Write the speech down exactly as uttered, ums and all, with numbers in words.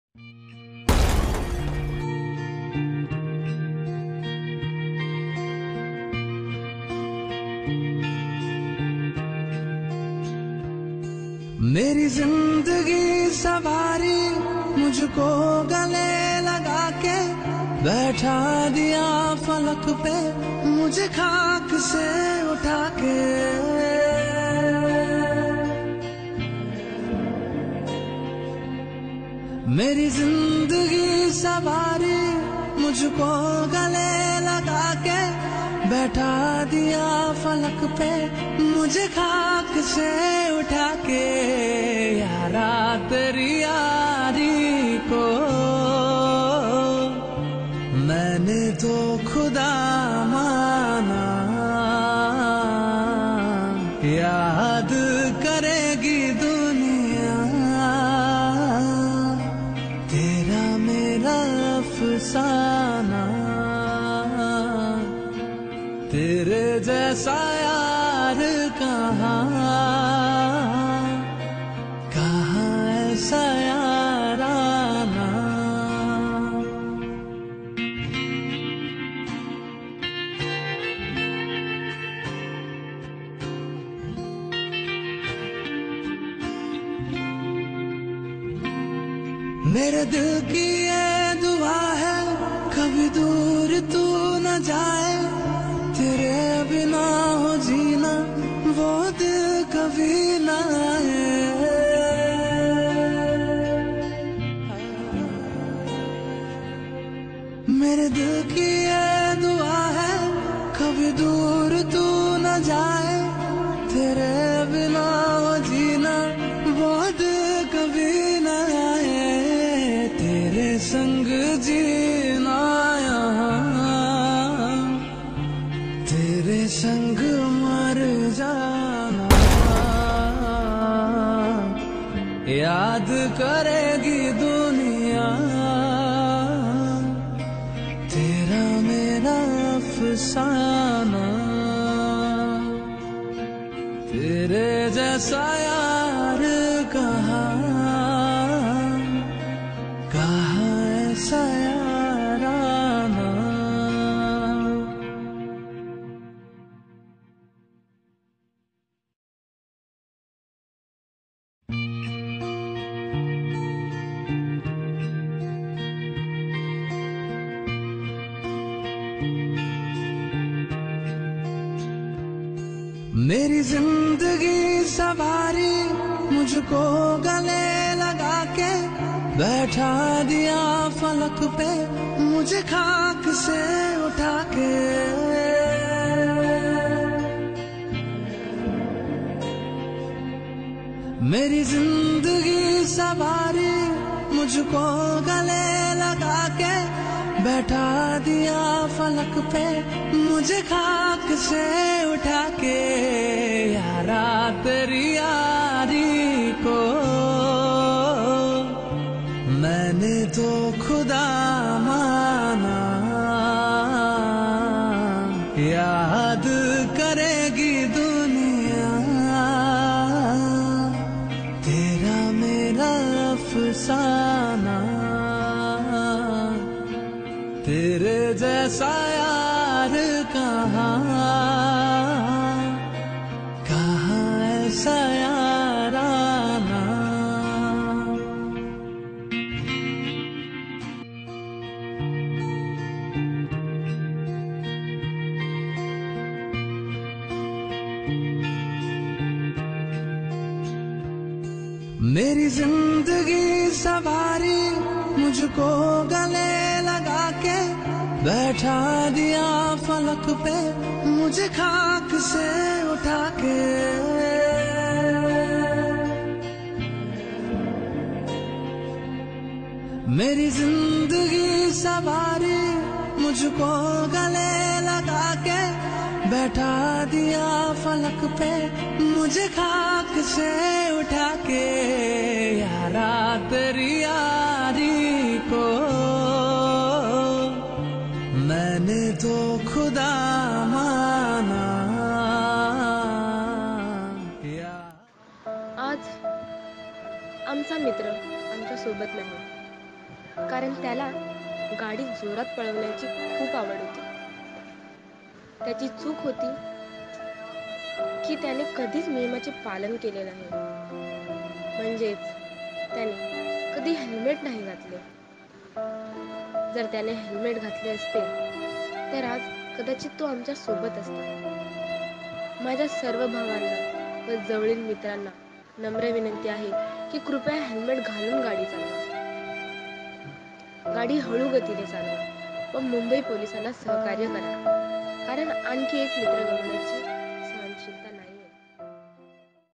मेरी जिंदगी सवारी मुझको गले लगा के बैठा दिया फलक पे मुझे खाक से उठा के। मेरी जिंदगी सवारी मुझको गले लगा के बैठा दिया फलक पे मुझे खाक से उठा के। यारा तेरी यारी को मैंने तो खुदा माना, याद करेगी दुनिया तेरा मेरा अफसाना। तेरे जैसा यार कहाँ कहाँ ऐसा याराना। मेरे दिल की ये दुआ है कभी दूर तू न जाए, तेरे बिना हो जीना वो दिल कभी ना आए। मेरे दिल की ये दुआ है कभी दूर तू न जाए, तेरे बिना हो जीना वो दिल कभी ना आए। तेरे संग जीना यहाँ तेरे संग मर जाना, याद करेगी दुनिया तेरा मेरा अफसाना। तेरे जैसा यार कहाँ कहाँ ऐसा याराना। मेरी जिंदगी सवारी मुझको गले लगा के बैठा दिया फलक पे मुझे खाक से उठा के। मेरी जिंदगी सवारी मुझको गले लगा के बैठा दिया फलक पे मुझे खाक से उठा के। यारा तेरी यारी को मैंने तो खुदा माना, याद करेगी दुनिया तेरा मेरा अफसाना। तेरे जैसा यार कहाँ कहाँ ऐसा याराना। मेरी जिंदगी सवारी मुझको गले लगा के बैठा दिया फलक पे मुझे खाक से उठा के। मेरी जिंदगी सवारी मुझको गले लगा के बैठा दिया फलक पे मुझे खाक से उठा के। यारा तेरी यारी को मैंने तो खुदा माना। आज आमचा मित्र आमच्या सोबत नाही, कारण त्याला गाडी जोरात पळवण्याची खूप आवड होती. त्याची चूक होती की त्याने कधीच नियमाचे पालन केले नाही. म्हणजेच त्याने कधी हेल्मेट नाही घातले. जर त्याने हेल्मेट घातले असते तर आज कदाचित तो आमच्या सोबत असता. माझ्या सर्व भावांना व जवळील मित्रांना नम्र विनंती आहे की कृपया हेल्मेट घालून गाडी चालवा. गाडी हळू गतीने चालवा व मुंबई पोलिसांना सहकार्य करा, कारण आणखी एक मित्र गमवण्याची